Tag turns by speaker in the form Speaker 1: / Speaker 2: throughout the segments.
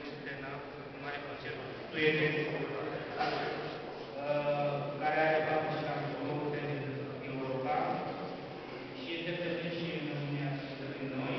Speaker 1: Sirena, cu mare plăcere, prieteni, care are parte și la multe din Europa și este prezent și în România și în noi.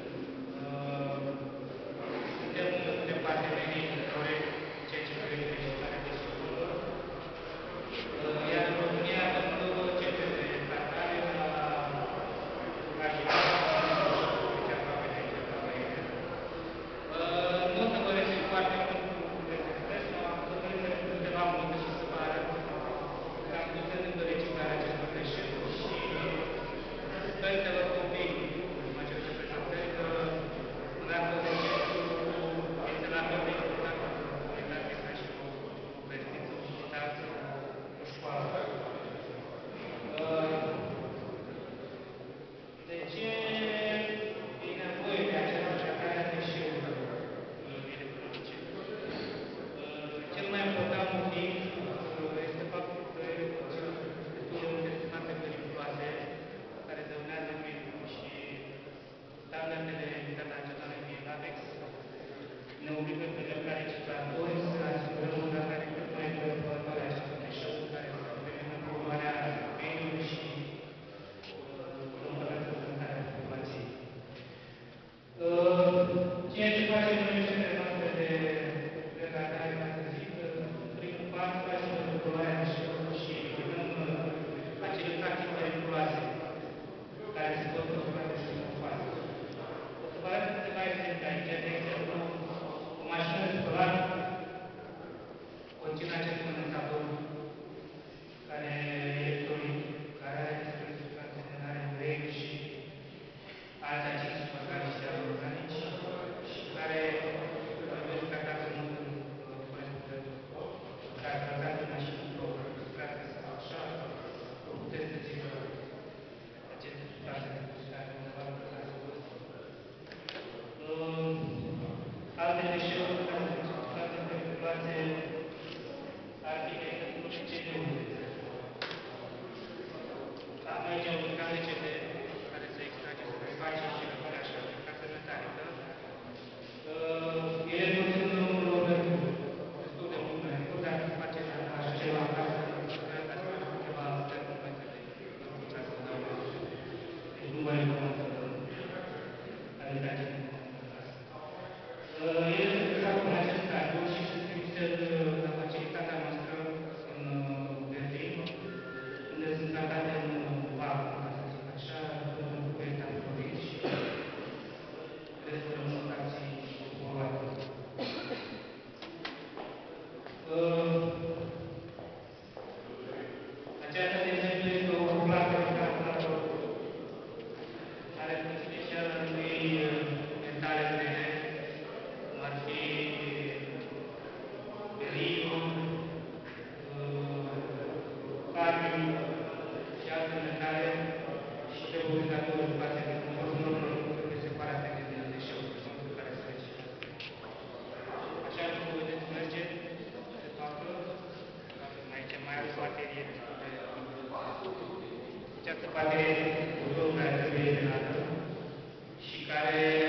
Speaker 1: Suntem de partenerii corect ceea ce privește gestionarea deșeurilor. Iar în România avem două centre de tratare la Gajina și cea aproape de aici, la Baie. Nu o să vă rețin foarte mult lucrurile despre asta, am să vă rețin câteva minute și să vă arăt cam cum se întâmplă reciclarea acestor deșeuri și sper să vă conving în aceste prezentări că dacă deșeurile este la fel de important pentru comunitate ca și o vestiță, o vizitați, o școală. De ce e nevoie de această tratare a deșeurilor electronice? Cel mai important motiv este faptul că conțin destul de multe substanțe periculoase care dăunează mediul și standardele internaționale din AVEX ne obligă pe noi ca reciclatori să asigurăm o tratare cât mai corespunzătoare a acestor deșeuri care să prevină poluarea mediului și sănătatea populației. Ceea ce facem noi în centrele noastre de tratare, v-am zis, primul pas facem poluarea deșeurilor și eliminăm acele practici periculoase care se pot întâmpla de primul pas. O să vă arăt câteva exemple aici. De exemplu, o mașină de spălat conține acest condensator care e electrolic, care are despre substanțe, are ulei și alți acizi organici și organici și care trebuie tratat în mod corespunzător. Dacă ați tratat în mașină sau strate sau așa, puteți găsi aceste substanțe care undeva ați văzut. Alte deșeuri care sunt substanțe periculoase ar fi, de exemplu, și CD-urile. Am aici un bucăt de CD care se extrage, se preface și rămâne așa, bucată metalică. Ele conțin un mercur, destul de mult mercur, dacă faceți așa ceva acasă, sper că ați face câteva termometre de mercur ca să dăuneze. Deci nu vă recomand să aveți acest termometru acasă. Ele se prefac în acest cadru și se trimise la facilitatea noastră în Berlin, unde sunt tratate în vapă, ca să zic așa, până în poetamplorit și restul rămân fracții poluate. Aceasta, de exemplu, este o placă de calculator care conține și al lui metale grele, cum ar fi beriu, cadmiu și alte metale și trebuie obligatoriu față de conform normelor trebuie separate din deșeuri, în momentul în care se reciclează. Așa cum vedeți merge, se toacă. Aici mai are o baterie destul de... Această baterie cu care trebuie eliminată și care